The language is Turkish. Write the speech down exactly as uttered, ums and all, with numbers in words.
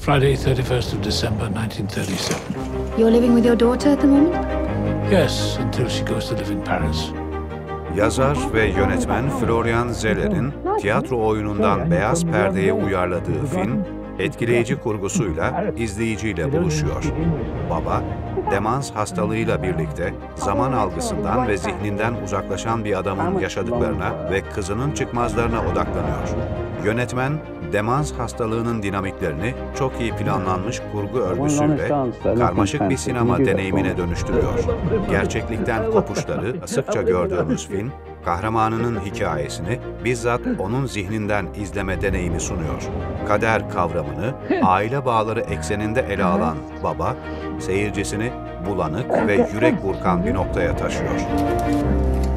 Friday, thirty-first of December, nineteen thirty-seven. You're living with your daughter at the moment? Yes, until she goes to live in Paris. Yazar ve yönetmen Florian Zeller'in tiyatro oyunundan beyaz perdeye uyarladığı film, etkileyici kurgusuyla izleyiciyle buluşuyor. Baba, demans hastalığıyla birlikte zaman algısından ve zihninden uzaklaşan bir adamın yaşadıklarına ve kızının çıkmazlarına odaklanıyor. Yönetmen, demans hastalığının dinamiklerini çok iyi planlanmış kurgu örgüsüyle karmaşık bir sinema deneyimine dönüştürüyor. Gerçeklikten kopuşları sıkça gördüğümüz film, kahramanının hikayesini bizzat onun zihninden izleme deneyimi sunuyor. Kader kavramını aile bağları ekseninde ele alan baba, seyircisini bulanık ve yürek burkan bir noktaya taşıyor.